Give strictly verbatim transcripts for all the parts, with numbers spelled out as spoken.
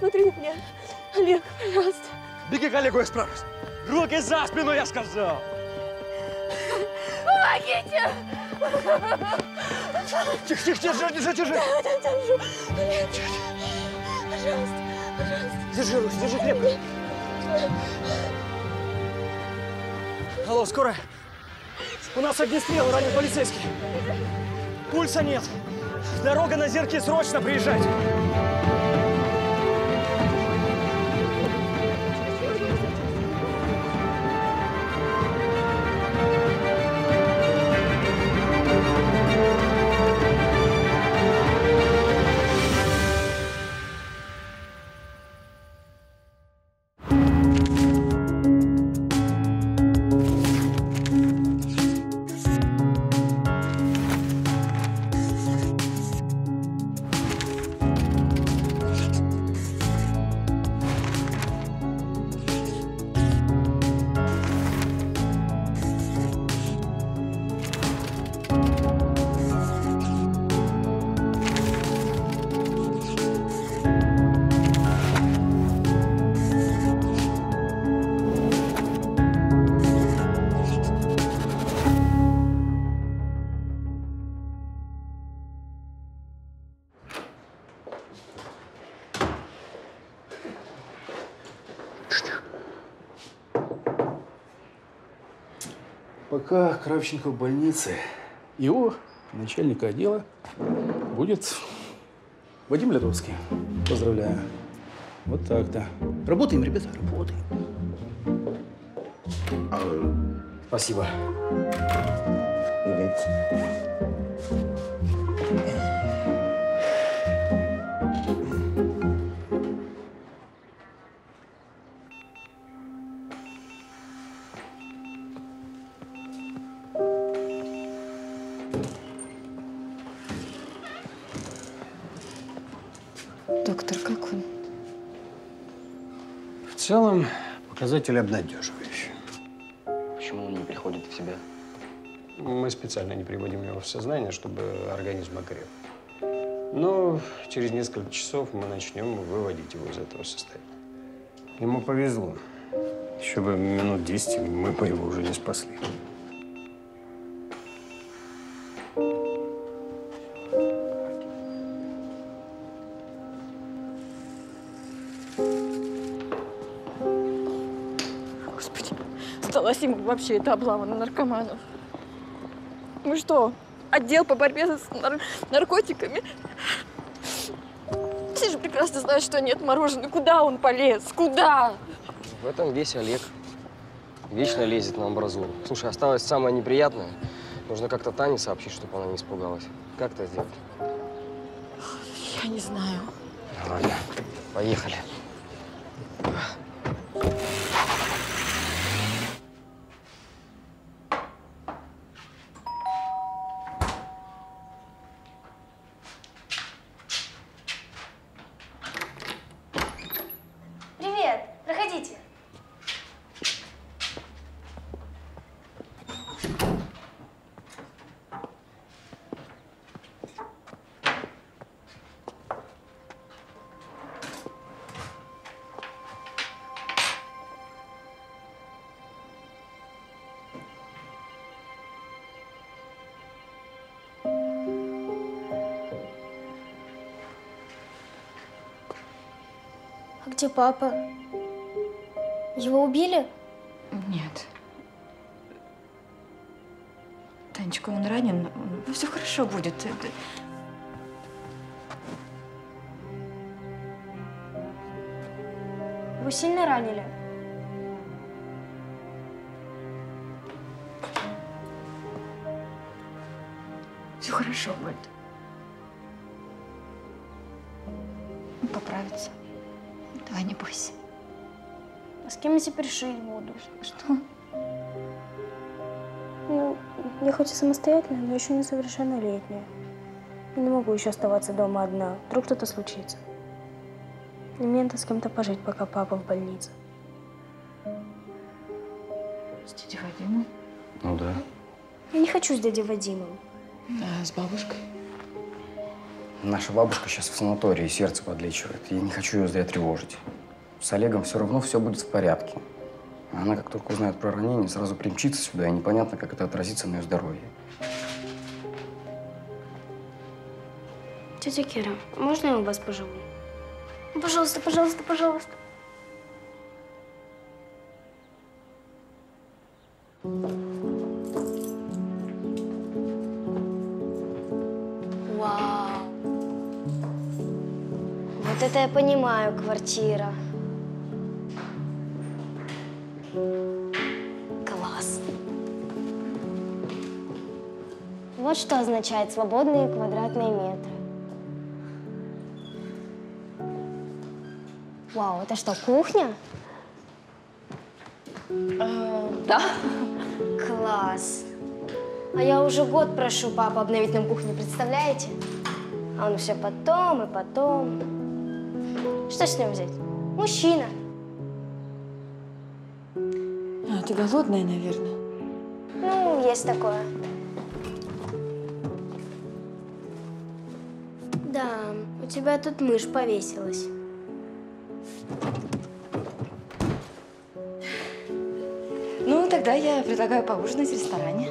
посмотри на меня. Олег, пожалуйста. Беги к Олегу, я справлюсь. Руки за спину, я сказал. Помогите! Тихо, тихо, держи, держи, держи. Держу. Олег, пожалуйста, пожалуйста. Держи руки, держи крепко. Алло, скорая. У нас огнестрел, ранен полицейский. Пульса нет. Дорога на Зерке, срочно приезжать. Пока Кравченко в больнице, его начальника отдела будет Вадим Лядовский. Поздравляю. Вот так-то. Работаем, ребята, работаем. Спасибо. Доктор, как он? В целом, показатели обнадеживающие. Почему он не приходит в себя? Мы специально не приводим его в сознание, чтобы организм окреп. Но через несколько часов мы начнем выводить его из этого состояния. Ему повезло. Еще бы минут десять мы бы его уже не спасли. Сдалась ему вообще эта облава на наркоманов. Мы что, отдел по борьбе с нар наркотиками? Все же прекрасно знают, что нет мороженого. Куда он полез? Куда? В этом весь Олег. Вечно лезет на амбразуру. Слушай, осталось самое неприятное. Нужно как-то Тане сообщить, чтобы она не испугалась. Как это сделать? Я не знаю. Ладно, поехали. Привет, проходите. А где папа? Его убили? Нет. Танечка, он ранен. Ну, все хорошо будет. Его сильно ранили? Все хорошо будет. Он поправится. Давай, не бойся. А с кем я теперь жить буду? Что? Ну, я хоть и самостоятельная, но еще несовершеннолетняя. Я не могу еще оставаться дома одна. Вдруг что-то случится. И мне надо с кем-то пожить, пока папа в больнице. С дядей Вадимом? Ну да. Я не хочу с дядей Вадимом. А с бабушкой? Наша бабушка сейчас в санатории, сердце подлечивает. Я не хочу ее зря тревожить. С Олегом все равно все будет в порядке. Она, как только узнает про ранение, сразу примчится сюда, и непонятно, как это отразится на ее здоровье. Тетя Кира, можно я у вас поживу? Пожалуйста, пожалуйста, пожалуйста. Вау. Вот это я понимаю, квартира. Класс. Вот что означает свободные квадратные метры. Вау, это что, кухня? Да. Класс. А я уже год прошу папу обновить нам кухню, представляете? А он все потом и потом. Что с ним взять? Мужчина. А, ты голодная, наверное. Ну, есть такое. Да, у тебя тут мышь повесилась. Ну, тогда я предлагаю поужинать в ресторане.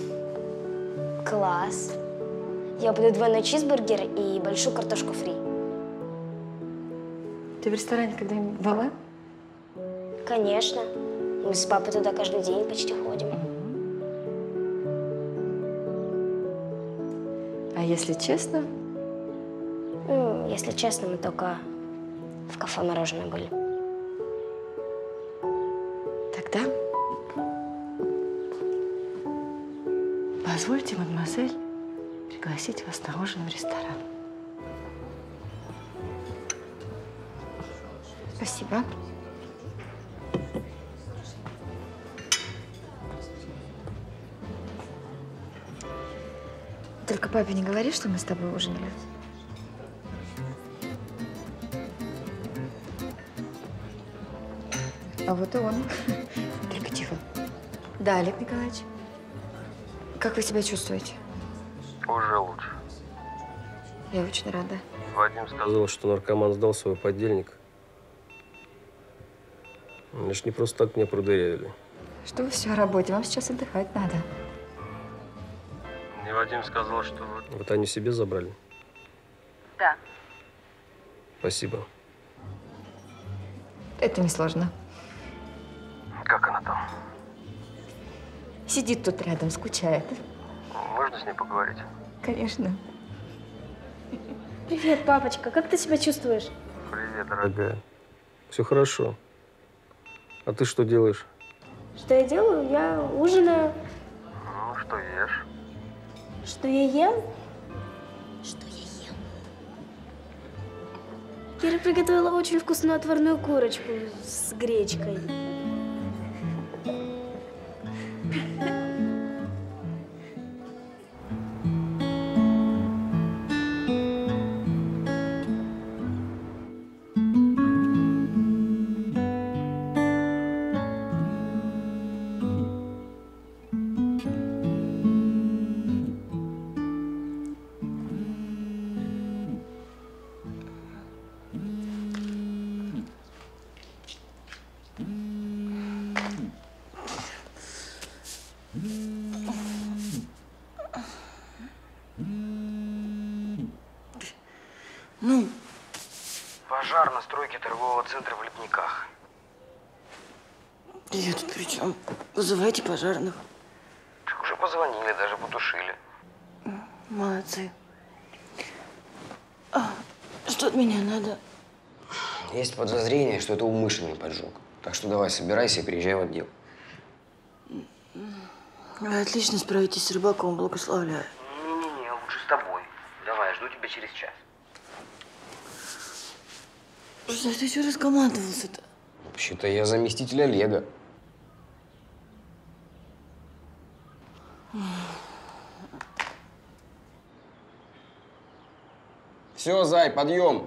Класс. Я буду двойной чизбургер и большую картошку фри. Ты в ресторане когда-нибудь была? Конечно. Мы с папой туда каждый день почти ходим. А если честно? Ну, если честно, мы только в кафе мороженое были. Тогда позвольте, мадемуазель, пригласить вас на ужин в ресторан. Спасибо. Только папе не говори, что мы с тобой ужинали. А вот и он. Только тихо. Да, Олег Николаевич. Как вы себя чувствуете? Уже лучше. Я очень рада. Вадим сказал, что наркоман сдал своего подельника. Они ж не просто так меня продырявили. Что вы все о работе? Вам сейчас отдыхать надо. Мне Вадим сказал, что вот, вот они себе забрали. Да. Спасибо. Это несложно. Как она там? Сидит тут рядом, скучает. Можно с ней поговорить? Конечно. Привет, папочка. Как ты себя чувствуешь? Привет, дорогая. Все хорошо. А ты что делаешь? Что я делаю? Я ужинаю. Ну, что ешь? Что я ем? Что я ем? Кира приготовила очень вкусную отварную курочку с гречкой. Ну? Пожар на стройке торгового центра в Лепниках. Я тут при чем? Вызывайте пожарных. Так уже позвонили, даже потушили. Молодцы. А, что от меня надо? Есть подозрение, что это умышленный поджог. Так что давай, собирайся и приезжай в отдел. Вы отлично справитесь с рыбаком, благословляю. Не-не-не, лучше с тобой. Давай, жду тебя через час. Что ты еще раскомандовался-то? Вообще-то я заместитель Олега. Все, Зай, подъем.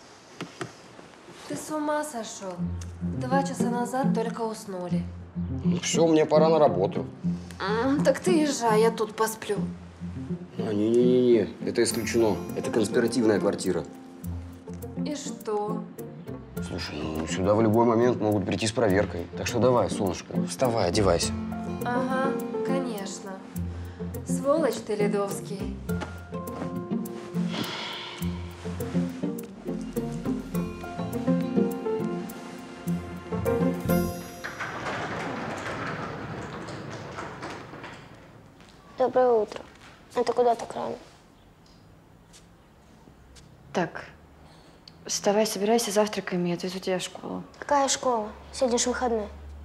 Ты с ума сошел? Два часа назад только уснули. Ну все, мне пора на работу. М, Так ты езжай, я тут посплю. Ну, А, не-не-не, это исключено. Это конспиративная квартира. И что? Слушай, ну сюда в любой момент могут прийти с проверкой. Так что давай, солнышко, вставай, одевайся. Ага, конечно. Сволочь ты, Ледовский. Доброе утро. Это куда так рано? Так, вставай, собирайся, завтракаем, я отвезу тебя в школу. Какая школа? Сегодня ж выходной.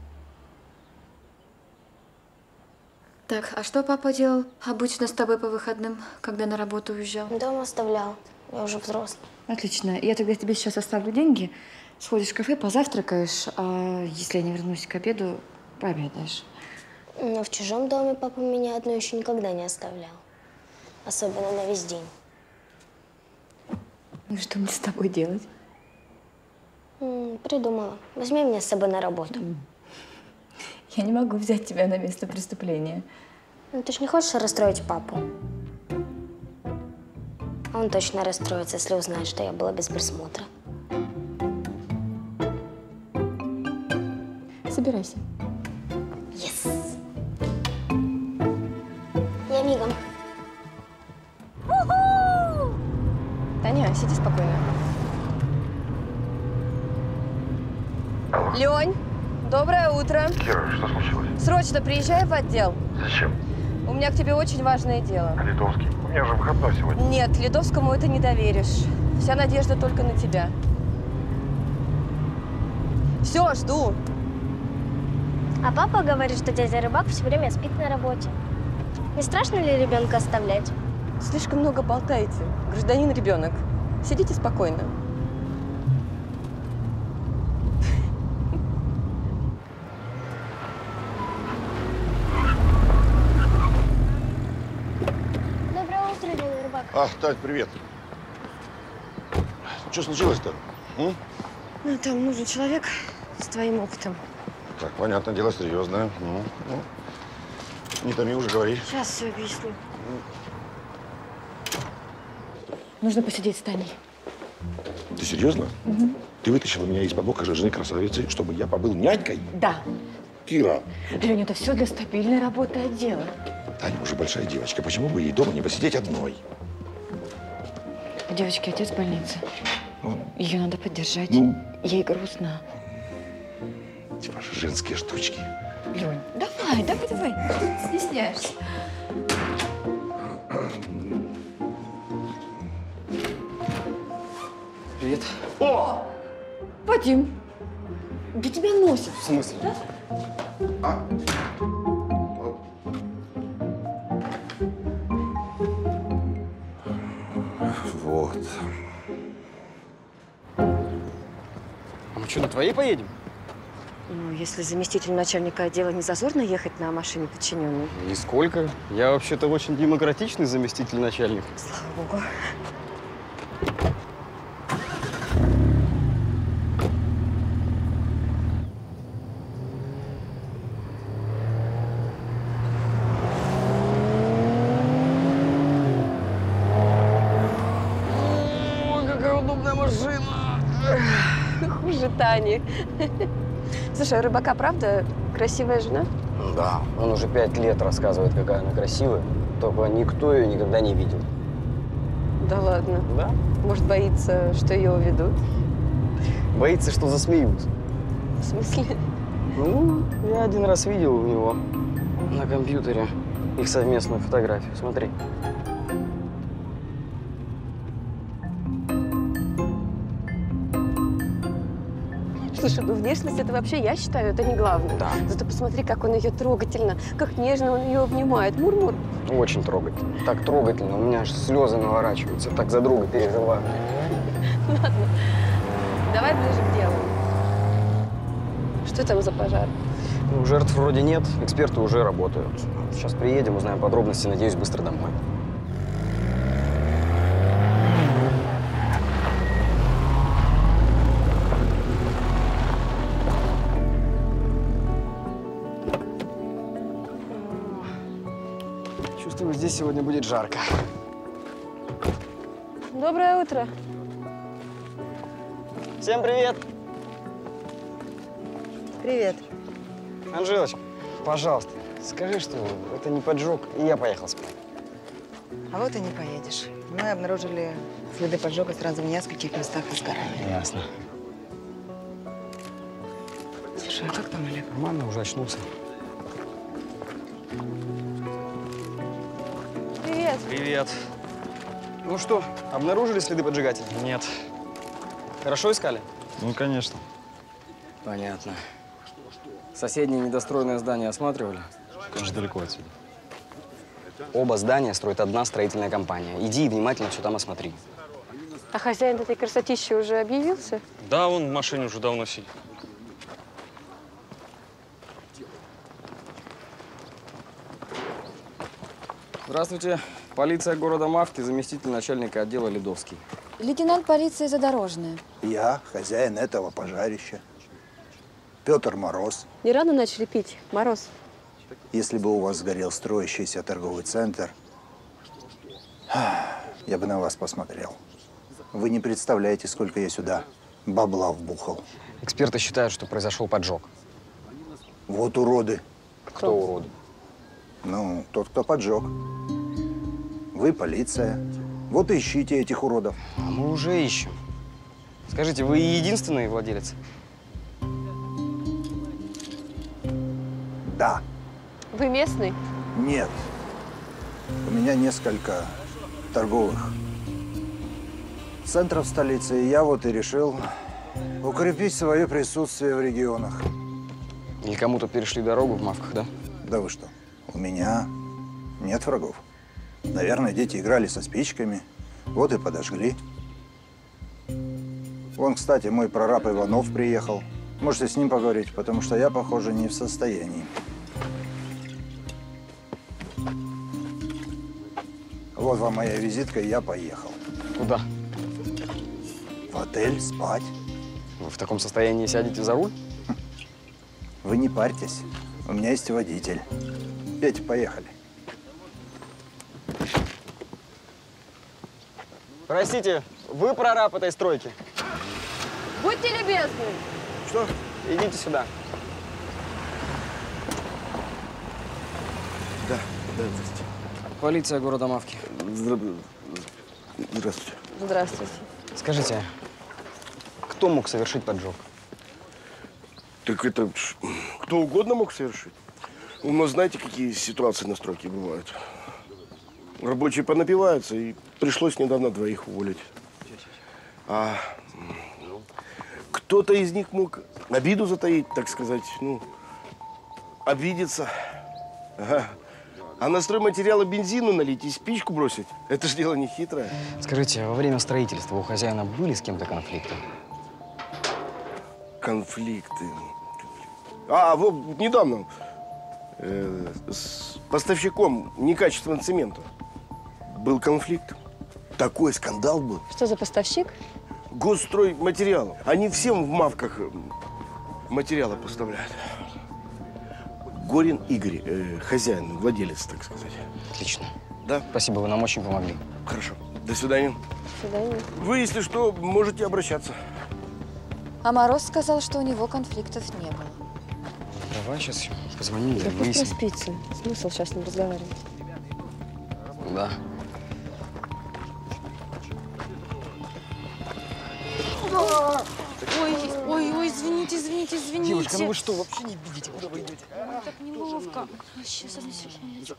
Так, а что папа делал обычно с тобой по выходным, когда на работу уезжал? Дома оставлял. Я уже взрослый. Отлично. Я тогда тебе сейчас оставлю деньги. Сходишь в кафе, позавтракаешь, а если я не вернусь к обеду, пообедаешь. Но в чужом доме папа меня одну еще никогда не оставлял. Особенно на весь день. Ну что мне с тобой делать? М, придумала. Возьми меня с собой на работу. Я не могу взять тебя на место преступления. Ну, ты ж не хочешь расстроить папу? Он точно расстроится, если узнает, что я была без присмотра. Собирайся. Yes. Я мигом. Таня, сиди спокойно. Лёнь, доброе утро. Кира, что случилось? Срочно приезжай в отдел. Зачем? У меня к тебе очень важное дело. Литовский. У меня же выходной сегодня. Нет, Ледовскому это не доверишь. Вся надежда только на тебя. Все, жду. А папа говорит, что дядя Рыбак все время спит на работе. Не страшно ли ребенка оставлять? Слишком много болтаете, гражданин ребенок. Сидите спокойно. Доброе утро, дядя Рыбак. А, Тань, привет. Что случилось-то? М? Ну, там нужен человек с твоим опытом. Так, понятно, дело серьезное. Ну, ну. Не томи, уже говори. Сейчас все объясню. Нужно посидеть с Таней. Ты серьезно? Угу. Ты вытащила меня из-под бока жены красавицы, чтобы я побыл нянькой? Да. Кира. Лёня, это все для стабильной работы отдела. Таня уже большая девочка. Почему бы ей дома не посидеть одной? У девочки отец в больнице. Ну, Ее надо поддержать. Ну. Ей грустно. эти ваши женские штучки. Лёнь, давай, давай, давай. Стесняешься. Привет. О! Вадим, где тебя носит? В смысле? Да? А? Вот. А мы что, на твоей поедем? Ну, если заместитель начальника отдела не зазорно ехать на машине подчиненной. Нисколько. Я вообще-то очень демократичный заместитель начальника. Слава богу. Ой, какая удобная машина! Хуже Тани. Слушай, а Рыбака, правда, красивая жена? Да. Он уже пять лет рассказывает, какая она красивая. Только никто ее никогда не видел. Да ладно. Да? Может, боится, что ее уведут? Боится, что засмеют. В смысле? Ну, я один раз видел у него на компьютере их совместную фотографию. Смотри. Слушай, ну внешность это вообще, я считаю, это не главное. Да. Зато посмотри, как он ее трогательно, как нежно он ее обнимает. Мур-мур. Очень трогательно. Так трогательно. У меня аж слезы наворачиваются. Так за друга переживаю. Ладно, давай ближе к делу. Что там за пожар? Ну, жертв вроде нет, эксперты уже работают. Сейчас приедем, узнаем подробности, надеюсь, быстро домой. здесь сегодня будет жарко. Доброе утро. Всем привет! Привет. Анжелочка, пожалуйста, скажи, что это не поджог, и я поехал спать. А вот и не поедешь. Мы обнаружили следы поджога сразу в нескольких местах возгорания. Ясно. Слушай, а как там Олег? Нормально, уже очнулся. Привет. Привет. Ну что, обнаружили следы поджигателя? Нет. Хорошо искали? Ну, конечно. Понятно. Соседнее недостроенное здание осматривали? Конечно, далеко отсюда. Оба здания строит одна строительная компания. Иди и внимательно все там осмотри. А хозяин этой красотищи уже объявился? Да, он в машине уже давно сидит. Здравствуйте. Полиция города Мавки, заместитель начальника отдела Ледовский. Лейтенант полиции Задорожная. Я хозяин этого пожарища. Петр Мороз. Не рано начали пить, Мороз? Если бы у вас сгорел строящийся торговый центр, я бы на вас посмотрел. Вы не представляете, сколько я сюда бабла вбухал. Эксперты считают, что произошел поджог. Вот уроды. Кто уроды? Ну, тот, кто поджег. Вы полиция. Вот ищите этих уродов. А мы уже ищем. Скажите, вы единственный владелец? Да. Вы местный? Нет. У меня несколько торговых центров столицы, и я вот и решил укрепить свое присутствие в регионах. Или кому-то перешли дорогу в Мавках, да? Да вы что? У меня нет врагов. Наверное, дети играли со спичками, вот и подожгли. Вон, кстати, мой прораб Иванов приехал. Можете с ним поговорить, потому что я, похоже, не в состоянии. Вот вам моя визитка, и я поехал. Куда? В отель спать. Вы в таком состоянии сядете за руль? Вы не парьтесь, у меня есть водитель. Петя, поехали. Простите, вы прораб этой стройки? Будьте любезны. Что? Идите сюда. Да, да, здравствуйте. Полиция города Мавки. Здравствуйте. Здравствуйте. Скажите, кто мог совершить поджог? Так это ж кто угодно мог совершить. У нас знаете, какие ситуации на стройке бывают? Рабочие понапиваются, и пришлось недавно двоих уволить. А кто-то из них мог обиду затаить, так сказать, ну, обидеться. Ага. А на стройматериалы бензину налить и спичку бросить – это же дело не хитрое. Скажите, а во время строительства у хозяина были с кем-то конфликты? Конфликты. А, вот недавно э, с поставщиком некачественного цемента был конфликт. Такой скандал был. Что за поставщик? Госстройматериалов. Они всем в Мавках материалы поставляют. Горин Игорь, э, хозяин, владелец, так сказать. Отлично. Да? Спасибо, вы нам очень помогли. Хорошо. До свидания. До свидания. Вы, если что, можете обращаться. А Мороз сказал, что у него конфликтов не было. Давай сейчас позвоним, Да пусть выясним. проспится. Смысл сейчас с ним разговаривать? Да. Ой, ой, ой, извините, извините, извините. Девушка, ну вы что, вообще не видите, куда вы идете? Ой, так неловко. Сейчас, одну секундочку.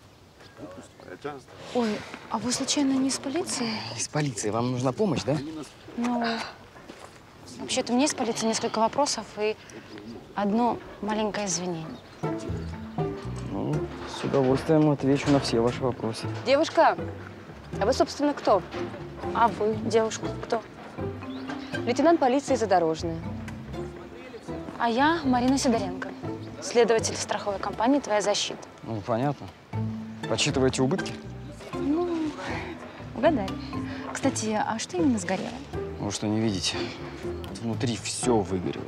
Ой, а вы случайно не из полиции? Из полиции. Вам нужна помощь, да? Ну, вообще-то у меня из полиции несколько вопросов и одно маленькое извинение. Ну, с удовольствием отвечу на все ваши вопросы. Девушка, а вы, собственно, кто? А вы, девушка, кто? Лейтенант полиции Задорожная. А я Марина Сидоренко, следователь страховой компании «Твоя защита». Ну, понятно. Подсчитываете убытки? Ну, угадали. Кстати, а что именно сгорело? Вы что, не видите? Внутри все выгорело.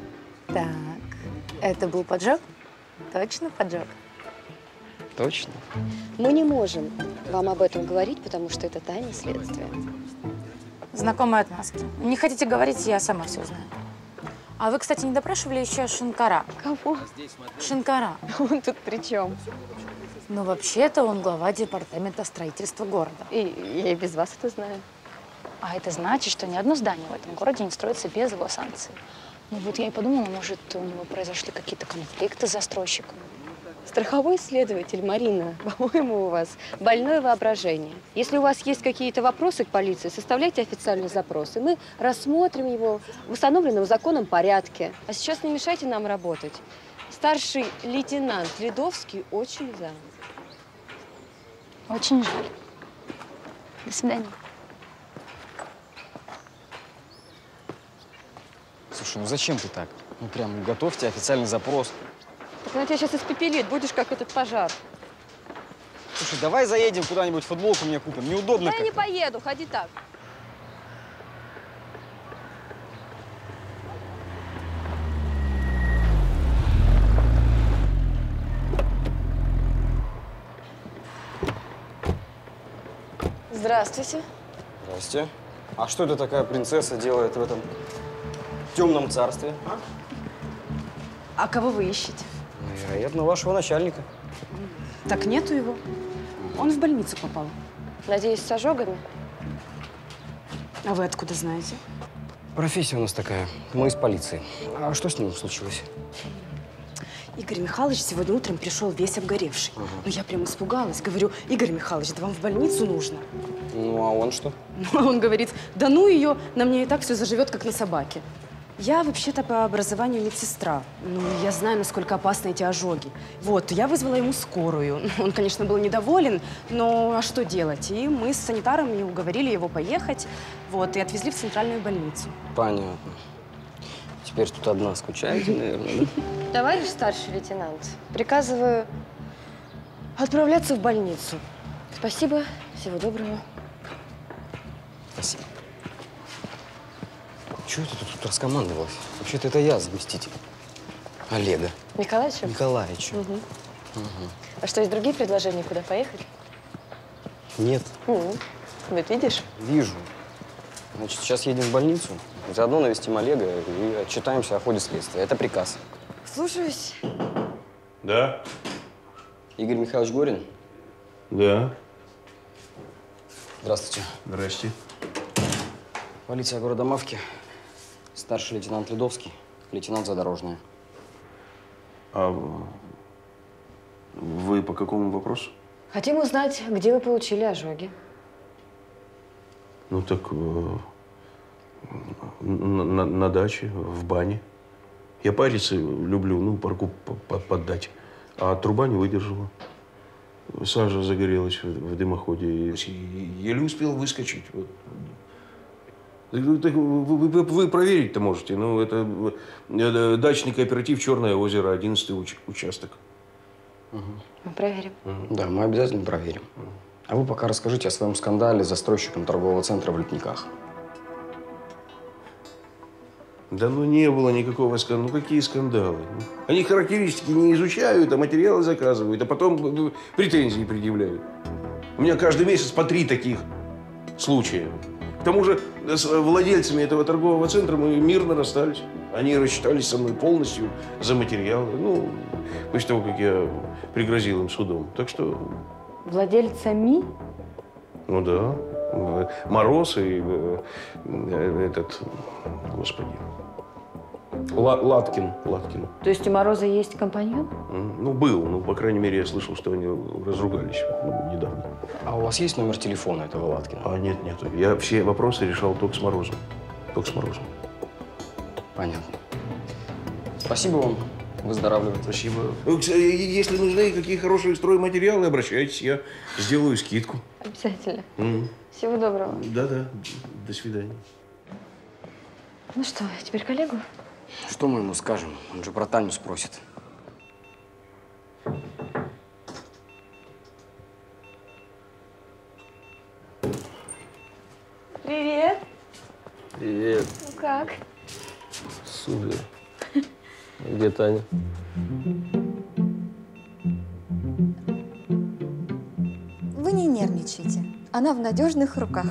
Так, это был поджог? Точно поджог? Точно? Мы не можем вам об этом говорить, потому что это тайна следствия. Знакомая отмазки. Не хотите говорить, я сама все знаю. А вы, кстати, не допрашивали еще Шинкара? Кого? Шинкара. Он тут при чем? Ну, вообще-то он глава департамента строительства города. И я и без вас это знаю. А это значит, что ни одно здание в этом городе не строится без его санкций. Ну вот я и подумала, может, у него произошли какие-то конфликты с застройщиком. Страховой следователь, Марина, по-моему, у вас больное воображение. Если у вас есть какие-то вопросы к полиции, составляйте официальный запрос, и мы рассмотрим его в установленном законом порядке. А сейчас не мешайте нам работать. Старший лейтенант Ледовский очень занят. Очень жаль. До свидания. Слушай, ну зачем ты так? Ну прям готовьте официальный запрос. Так она тебя сейчас испепелит, будешь как этот пожар. Слушай, давай заедем куда-нибудь, футболку мне купим. Неудобно Да как-то. я не поеду, ходи так. Здравствуйте. Здрасте. А что это такая принцесса делает в этом темном царстве? А, А кого вы ищете? вероятно, вашего начальника. Так нету его. Он в больницу попал. Надеюсь, с ожогами? А вы откуда знаете? Профессия у нас такая. Мы из полиции. А что с ним случилось? Игорь Михайлович сегодня утром пришел весь обгоревший. Ага. Ну, я прям испугалась. Говорю, Игорь Михайлович, да вам в больницу нужно. Ну, а он что? Ну, а он говорит, да ну ее, на мне и так все заживет, как на собаке. Я вообще-то по образованию медсестра. Ну, я знаю, насколько опасны эти ожоги. Вот, я вызвала ему скорую. Он, конечно, был недоволен, но а что делать? И мы с санитарами уговорили его поехать, вот, и отвезли в центральную больницу. Понятно. Теперь тут одна скучаете, наверное, да? Товарищ старший лейтенант, приказываю отправляться в больницу. Спасибо, всего доброго. Спасибо. Чего ты тут раскомандовалась? Вообще-то это я заместитель Олега Николаевича? Николаевича. Угу. Угу. А что, есть другие предложения, куда поехать? Нет. Угу. Вот видишь? Вижу. Значит, сейчас едем в больницу, заодно навестим Олега и отчитаемся о ходе следствия. Это приказ. Слушаюсь. Да. Игорь Михайлович Горин? Да. Здравствуйте. Здрасте. Полиция города Мавки. Старший лейтенант Ледовский, лейтенант Задорожная. А вы по какому вопросу? Хотим узнать, где вы получили ожоги. Ну так э, на, на, на даче, в бане. Я париться люблю, ну, парку поддать. А труба не выдержала. Сажа загорелась в, в дымоходе. И еле успел выскочить. Вот. Так, вы, вы, вы проверить-то можете. Ну, это, это дачный кооператив «Черное озеро», одиннадцатый уч, участок. Угу. Мы проверим. Угу. Да, мы обязательно проверим. Угу. А вы пока расскажите о своем скандале с застройщиком торгового центра в Лепниках. Да ну не было никакого скандала. Ну какие скандалы? Они характеристики не изучают, а материалы заказывают, а потом претензии предъявляют. У меня каждый месяц по три таких случая. К тому же с владельцами этого торгового центра мы мирно расстались. Они рассчитались со мной полностью за материалы. Ну, после того, как я пригрозил им судом. Так что… Владельцами? Ну да. Мороз и этот… Господи… Латкин. Латкин. То есть у Мороза есть компаньон? Ну, был. Ну, по крайней мере, я слышал, что они разругались ну, недавно. А у вас есть номер телефона этого Латкина? А, нет, нет. Я все вопросы решал только с Морозом. Только с Морозом. Понятно. Спасибо вам. Выздоравливайте. Спасибо. Если нужны какие хорошие стройматериалы, обращайтесь. Я сделаю скидку. Обязательно. Mm. Всего доброго. Да-да. До свидания. Ну что, теперь коллегу? Что мы ему скажем? Он же про Таню спросит. Привет. Привет. Ну как? Супер. Где Таня? нервничайте. Она в надежных руках.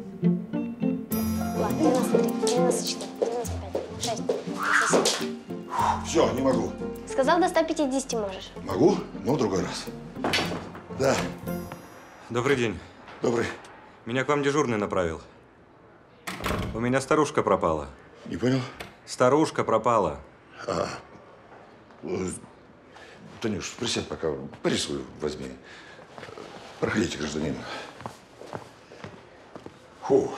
Ладно, девяносто три, девяносто четыре, девяносто пять, шесть, девяносто семь. Все, не могу. Сказал, до ста пятидесяти можешь. Могу, но в другой раз. Да. Добрый день. Добрый. Меня к вам дежурный направил. У меня старушка пропала. Не понял? Старушка пропала. А. Танюш, присядь пока. Порисую, возьми. Проходите, гражданин. Фу.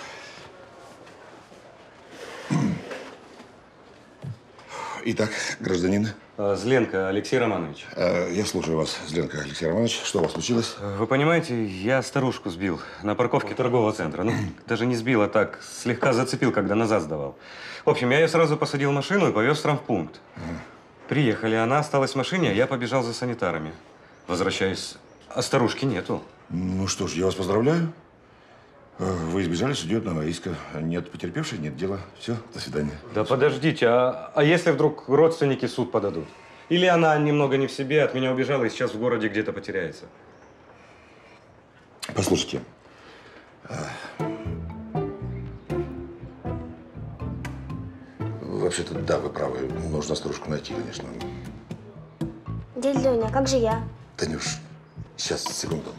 Итак, гражданин. Зленко Алексей Романович. Я слушаю вас, Зленко Алексей Романович. Что у вас случилось? Вы понимаете, я старушку сбил на парковке торгового центра. Ну, даже не сбил, а так слегка зацепил, когда назад сдавал. В общем, я ее сразу посадил в машину и повез в травмпункт. Приехали, она осталась в машине, а я побежал за санитарами. Возвращаюсь, а старушки нету. Ну что ж, я вас поздравляю. Вы избежали судебного риска. Нет потерпевшей, нет дела. Все, до свидания. Да подождите, а, а если вдруг родственники в суд подадут? Или она немного не в себе, от меня убежала и сейчас в городе где-то потеряется? Послушайте. Вообще-то, да, вы правы. Нужно старушку найти, конечно. Дядя Леня, а как же я? Танюш, сейчас, секунду.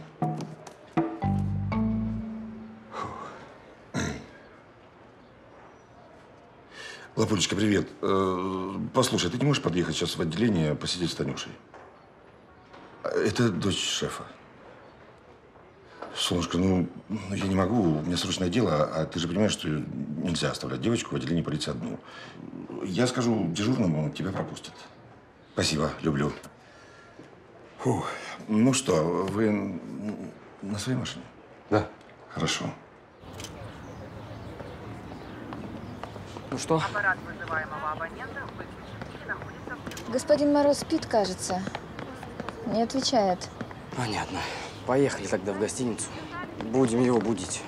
Лапулечка, привет. Послушай, ты не можешь подъехать сейчас в отделение посидеть с Танюшей? Это дочь шефа. Солнышко, ну, ну, я не могу, у меня срочное дело, а ты же понимаешь, что нельзя оставлять девочку в отделении полиции одну. Я скажу дежурному, тебя пропустят. Спасибо, люблю. Фух. Ну что, вы на своей машине? Да. Хорошо. Ну что? Аппарат вызываемого абонента выключен и находится в... Господин Мороз спит, кажется. Не отвечает. Понятно. Поехали тогда в гостиницу. Будем его будить.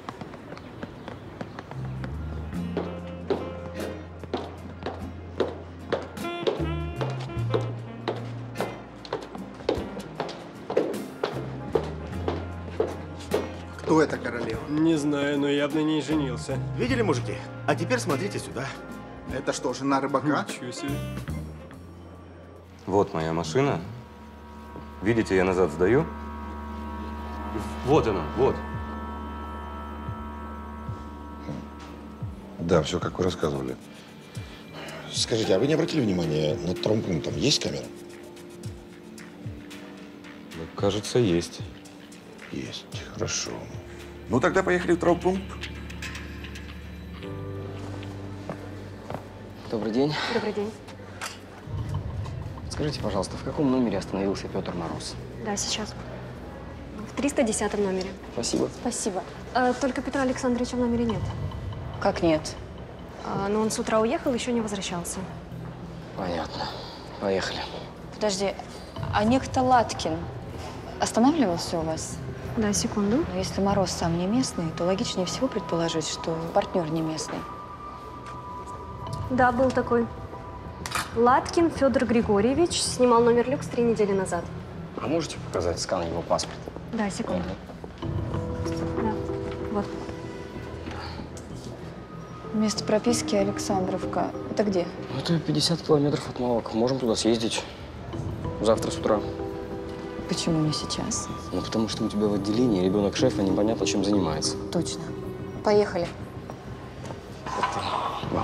Кто эта королева? Не знаю, но явно не женился. Видели, мужики? А теперь смотрите сюда. Это что, жена рыбака? Ничего себе. Вот моя машина. Видите, я назад сдаю. Вот она, вот. Да, все, как вы рассказывали. Скажите, а вы не обратили внимания, над травмпунктом есть камера? Кажется, есть. Есть, хорошо. Ну, тогда поехали в травмпункт. Добрый день. Добрый день. Скажите, пожалуйста, в каком номере остановился Петр Мороз? Да, сейчас. В триста десятом номере. Спасибо. Спасибо. А, только Петра Александровича в номере нет. Как нет? А, но он с утра уехал, еще не возвращался. Понятно. Поехали. Подожди, а некто Латкин останавливался у вас? Да, секунду. Но если Мороз сам не местный, то логичнее всего предположить, что партнер не местный. Да, был такой. Латкин Федор Григорьевич снимал номер люкс три недели назад. А можете показать скан его паспорта? Да, секунду. Да, вот. Место прописки Александровка. Это где? Это пятьдесят километров от Малок. Можем туда съездить завтра с утра. Почему не сейчас? Ну, потому что у тебя в отделении ребенок шефа непонятно чем занимается. Точно. Поехали. Вау.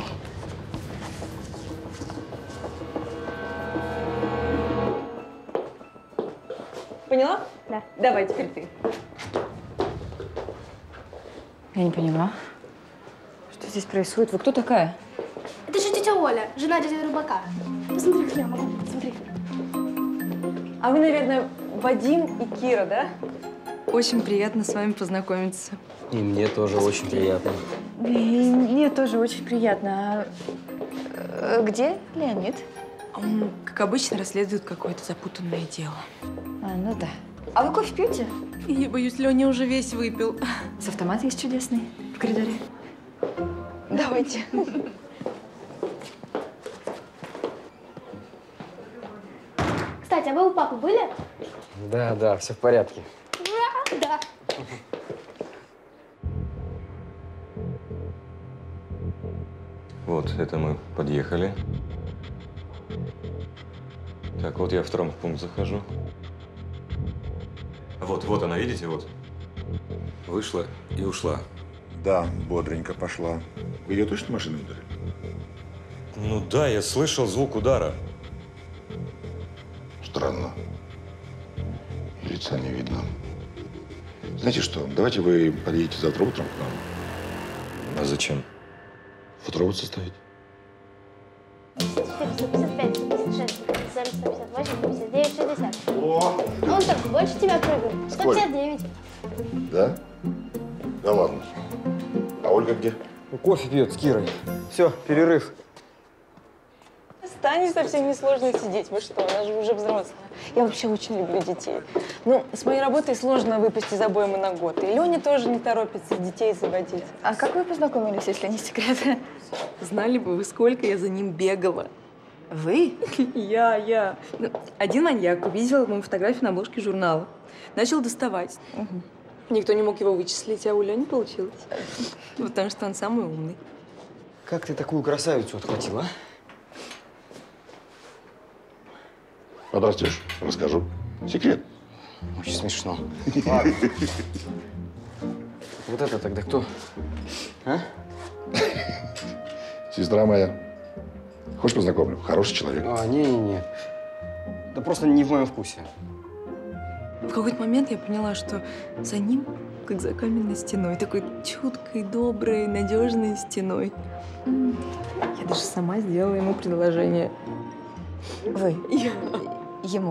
Поняла? Да. Давай, теперь ты. Я не поняла. Что здесь происходит? Вы кто такая? Это же тетя Оля, жена дяди Рыбака. Посмотри, хляма, смотри. А вы, наверное, Вадим и Кира, да? Очень приятно с вами познакомиться. И мне тоже очень приятно. И мне тоже очень приятно. А где Леонид? Он, как обычно, расследует какое-то запутанное дело. А, ну да. А вы кофе пьете? Я боюсь, Леня уже весь выпил. С автомата есть чудесный в коридоре. Давайте. Кстати, а вы у папы были? Да, да, все в порядке. Ура! Да. Вот, это мы подъехали. Так, вот я в травмпункт захожу. Вот, вот она, видите, вот. Вышла и ушла. Да, бодренько пошла. Вы ее точно машиной ударили? Ну да, я слышал звук удара. Странно. Лица не видно. Знаете что, давайте вы подъедете завтра утром к нам. А зачем? Фоторобот составить. сто пятьдесят пять, сто пятьдесят шесть, сто пятьдесят восемь, сто пятьдесят девять, шестьдесят. О! Он так больше тебя прыгает. сто пятьдесят девять. Да? Да ладно. А Ольга где? Ну, кофе пьет с Кирой. Все, перерыв. С Таней совсем несложно сидеть. Вы что, она же уже взрослая. Я вообще очень люблю детей. Ну, с моей работой сложно выпасть из обоймы на год. И Леня тоже не торопится детей заводить. А как вы познакомились, если не секрет? Знали бы вы, сколько я за ним бегала. Вы? Я, я. Ну, один маньяк увидел мою фотографию на обложке журнала. Начал доставать. Угу. Никто не мог его вычислить, а у Лени получилось. Потому что он самый умный. Как ты такую красавицу отхватила, а? Подрастешь, расскажу. Секрет. Очень смешно. Ладно. Вот это тогда кто? А? Сестра моя. Хочешь, познакомлю? Хороший человек. А, не-не-не. Да просто не в моем вкусе. В какой-то момент я поняла, что за ним, как за каменной стеной, такой чуткой, доброй, надежной стеной. Я даже сама сделала ему предложение. Вы? Я. Ему.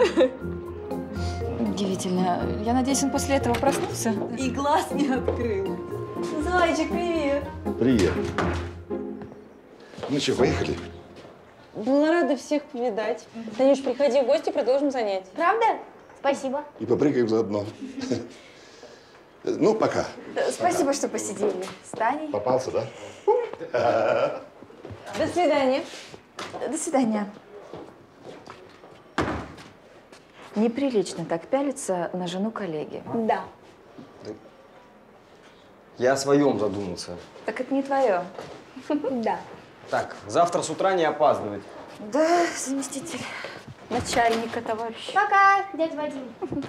Удивительно. Я надеюсь, он после этого проснулся? И глаз не открыл. Зайчик, привет. Привет. Ну что, поехали? Была рада всех повидать. Танюш, приходи в гости, продолжим занятия. Правда? Спасибо. И попрыгаем заодно. Ну, пока. Спасибо, пока. Что посидели с Таней. Попался, да? До свидания. До свидания. Неприлично так пялиться на жену коллеги. Да. Я о своем задумался. Так это не твое. Да. Так, завтра с утра не опаздывать. Да, заместитель начальника, товарищ. Пока, дядя Вадим.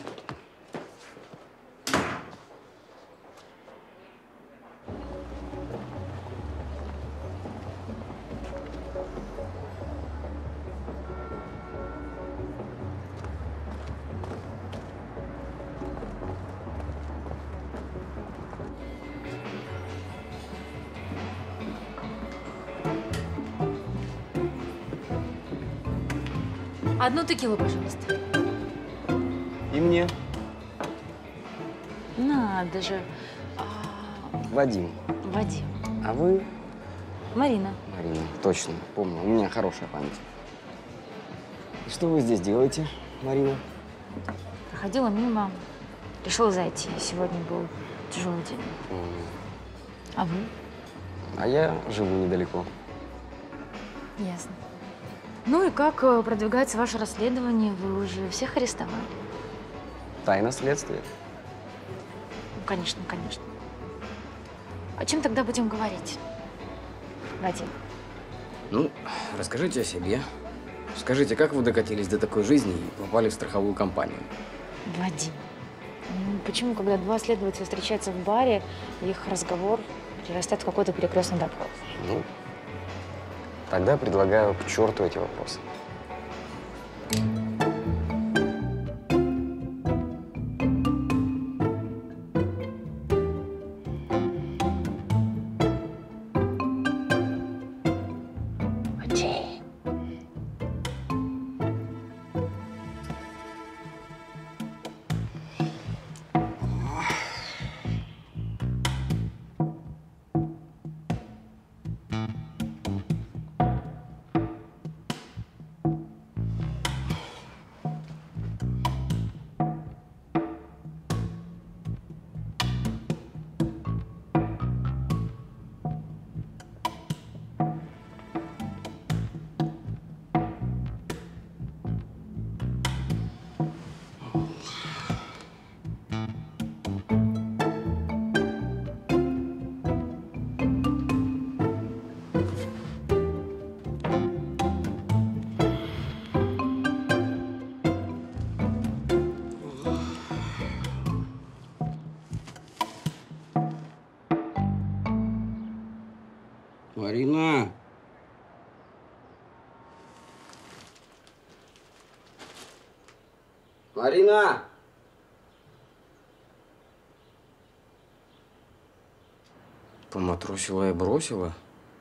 Одну текилу, пожалуйста. И мне. Надо же. Вадим. Вадим. А вы? Марина. Марина, точно, помню. У меня хорошая память. И что вы здесь делаете, Марина? Проходила мимо, решила зайти. Сегодня был тяжелый день. Mm. А вы? А я живу недалеко. Ясно. Ну и как продвигается ваше расследование? Вы уже всех арестовали? Тайна следствия. Ну, конечно, конечно. О чем тогда будем говорить, Вадим? Ну, расскажите о себе. Скажите, как вы докатились до такой жизни и попали в страховую компанию? Вадим, ну, почему, когда два следователя встречаются в баре, их разговор перерастает в какой-то перекрестный допрос? Ну, тогда предлагаю к черту эти вопросы. Марина! Марина! Поматросила и бросила.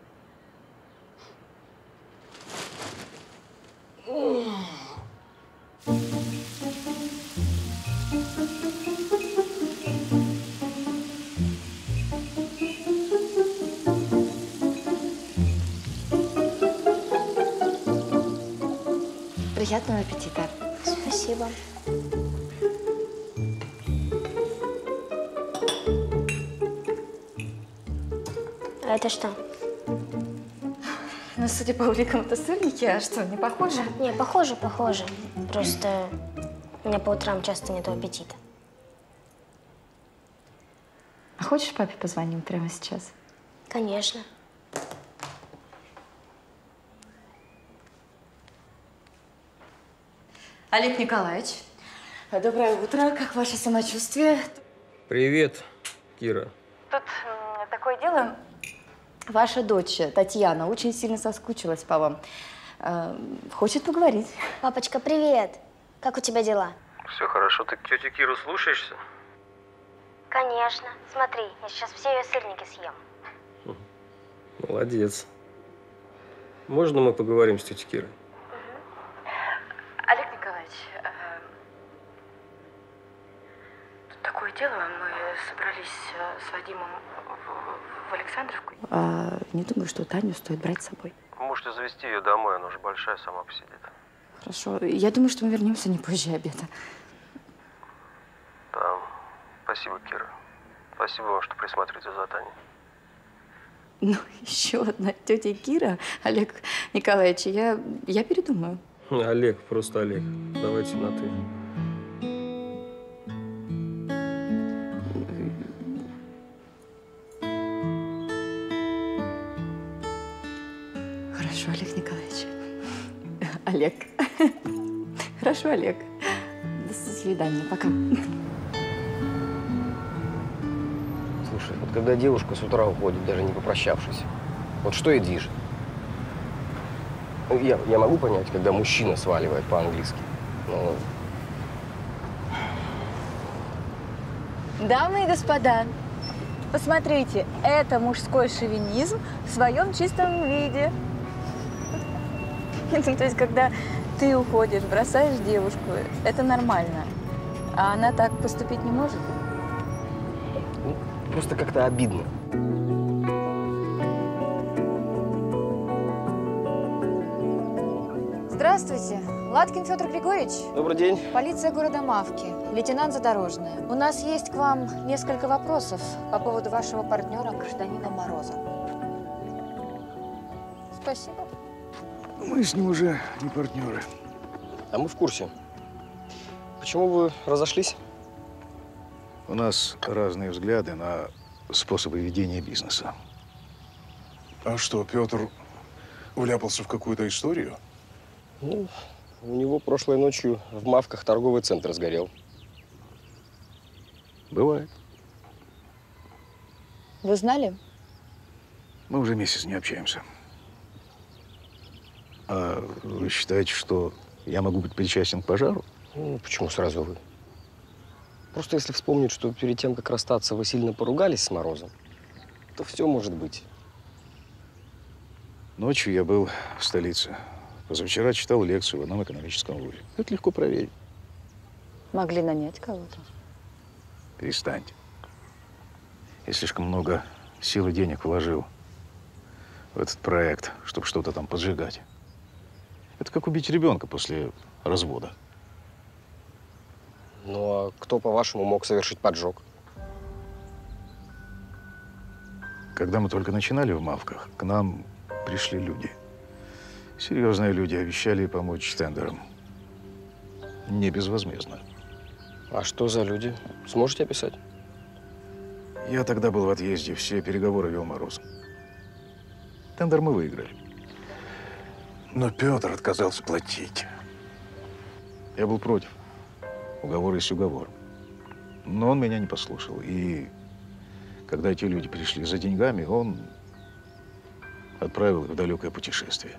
Приятного аппетита. Спасибо. А это что? Ну, судя по уликам, это сырники, а что, не похоже? Не, похоже, похоже. Просто у меня по утрам часто нет аппетита. А хочешь, папе позвоним прямо сейчас? Конечно. Олег Николаевич, доброе утро. Как ваше самочувствие? Привет, Кира. Тут м, такое дело. Ваша дочь Татьяна очень сильно соскучилась по вам. Э, хочет поговорить. Папочка, привет. Как у тебя дела? Все хорошо. Ты тетю Киру слушаешься? Конечно. Смотри, я сейчас все ее сырники съем. Молодец. Можно мы поговорим с тетей Кирой? Олег Николаевич, э, тут такое дело. Мы собрались э, с Вадимом в, в Александровку. А, не думаю, что Таню стоит брать с собой. Можете завести ее домой, она уже большая, сама посидит. Хорошо. Я думаю, что мы вернемся не позже обеда. Да. Спасибо, Кира. Спасибо вам, что присматриваете за Таней. Ну, еще одна тетя Кира, Олег Николаевич, я, я передумаю. Олег, просто Олег. Давайте на «ты». Хорошо, Олег Николаевич. Олег. Хорошо, Олег. До свидания. Пока. Слушай, вот когда девушка с утра уходит, даже не попрощавшись, вот что ей движет? Я, я могу понять, когда мужчина сваливает по-английски, но… Дамы и господа, посмотрите, это мужской шовинизм в своем чистом виде. Ну, то есть, когда ты уходишь, бросаешь девушку, это нормально. А она так поступить не может? Ну, просто как-то обидно. Здравствуйте. Латкин Федор Григорьевич. Добрый день. Полиция города Мавки. Лейтенант Задорожная. У нас есть к вам несколько вопросов по поводу вашего партнера, гражданина Мороза. Спасибо. Мы с ним уже не партнеры. А мы в курсе. Почему вы разошлись? У нас разные взгляды на способы ведения бизнеса. А что, Петр вляпался в какую-то историю? Ну, у него прошлой ночью в Мавках торговый центр сгорел. Бывает. Вы знали? Мы уже месяц не общаемся. А вы считаете, что я могу быть причастен к пожару? Ну, почему сразу вы? Просто если вспомнить, что перед тем, как расстаться, вы сильно поругались с Морозом, то все может быть. Ночью я был в столице. Позавчера читал лекцию в одном экономическом вузе. Это легко проверить. Могли нанять кого-то. Перестаньте. Я слишком много сил и денег вложил в этот проект, чтобы что-то там поджигать. Это как убить ребенка после развода. Ну, а кто, по-вашему, мог совершить поджог? Когда мы только начинали в Мавках, к нам пришли люди. Серьезные люди обещали помочь с тендером. Не безвозмездно. А что за люди? Сможете описать? Я тогда был в отъезде, все переговоры вел Мороз. Тендер мы выиграли. Но Петр отказался платить. Я был против. Уговор есть уговор. Но он меня не послушал. И когда эти люди пришли за деньгами, он отправил их в далекое путешествие.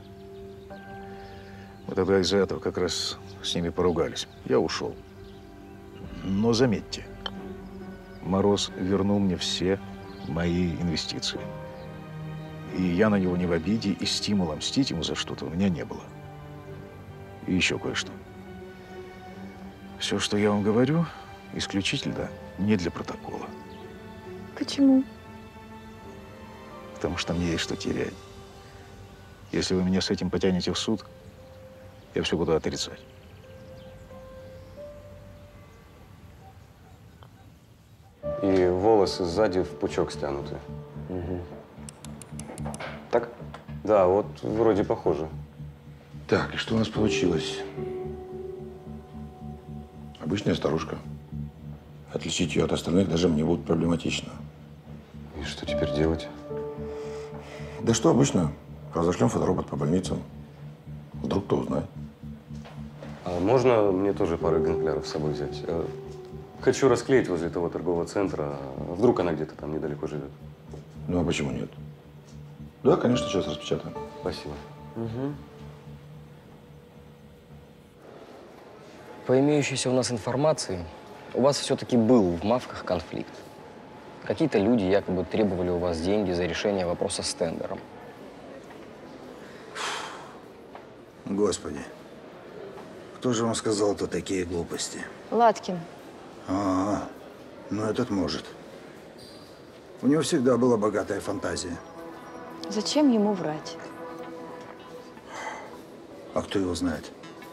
Мы тогда из-за этого как раз с ними поругались. Я ушел. Но заметьте, Мороз вернул мне все мои инвестиции. И я на него не в обиде, и стимула мстить ему за что-то у меня не было. И еще кое-что. Все, что я вам говорю, исключительно не для протокола. Почему? Потому что мне есть что терять. Если вы меня с этим потянете в суд, я все буду отрицать. И волосы сзади в пучок стянуты. Угу. Так? Да, вот вроде похоже. Так, и что у нас получилось? Обычная старушка. Отличить ее от остальных даже мне будет проблематично. И что теперь делать? Да что обычно? Разошлем фоторобот по больницам. Вдруг кто узнает. А можно мне тоже пару экземпляров с собой взять? Хочу расклеить возле того торгового центра. Вдруг она где-то там недалеко живет. Ну, а почему нет? Да, конечно, сейчас распечатаем. Спасибо. Угу. По имеющейся у нас информации, у вас все-таки был в Мавках конфликт. Какие-то люди якобы требовали у вас деньги за решение вопроса с тендером. Господи, кто же вам сказал-то такие глупости? Латкин. А, ну этот может. У него всегда была богатая фантазия. Зачем ему врать? А кто его знает?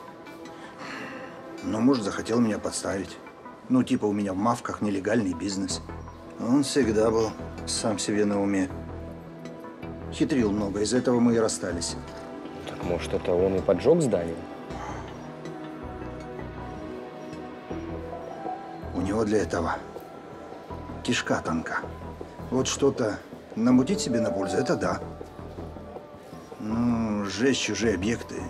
Ну, может, захотел меня подставить. Ну, типа у меня в Мавках нелегальный бизнес. Он всегда был сам себе на уме. Хитрил много, из-за этого мы и расстались. Так, может, это он и поджег здание? У него для этого кишка тонка. Вот что-то намутить себе на пользу – это да. Ну, сжечь чужие объекты.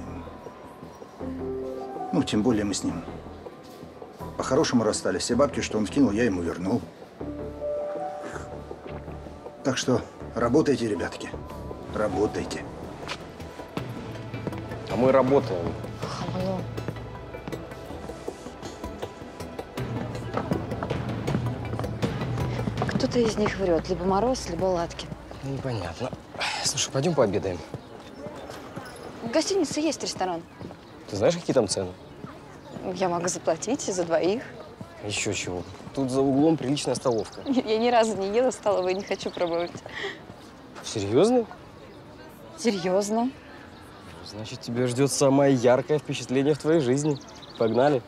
Ну, тем более мы с ним по-хорошему расстались. Все бабки, что он вкинул, я ему вернул. Так что работайте, ребятки, работайте. А мы работаем. Хамло. Кто-то из них врет. Либо Мороз, либо Латкин. Непонятно. Слушай, пойдем пообедаем. В гостинице есть ресторан. Ты знаешь, какие там цены? Я могу заплатить за двоих. Еще чего. Тут за углом приличная столовка. Я ни разу не ела в столовой, не хочу пробовать. Серьезно? Серьезно? Значит, тебя ждет самое яркое впечатление в твоей жизни. Погнали.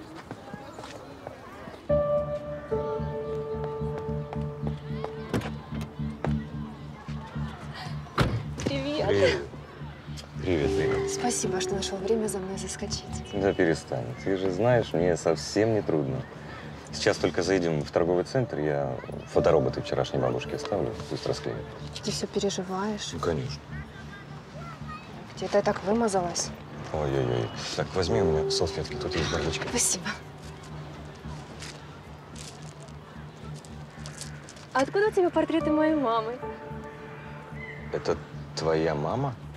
Привет. Привет. Привет, привет. Спасибо, что нашел время за мной заскочить. Да перестань. Ты же знаешь, мне совсем не трудно. Сейчас только заедем в торговый центр, я фотороботы вчерашней бабушке оставлю, пусть расклеят. Ты все переживаешь. Ну, конечно. Где-то я так вымазалась. Ой-ой-ой. Так, возьми у меня салфетки, тут есть бардачка. Спасибо. А откуда у тебя портреты моей мамы? Это твоя мама?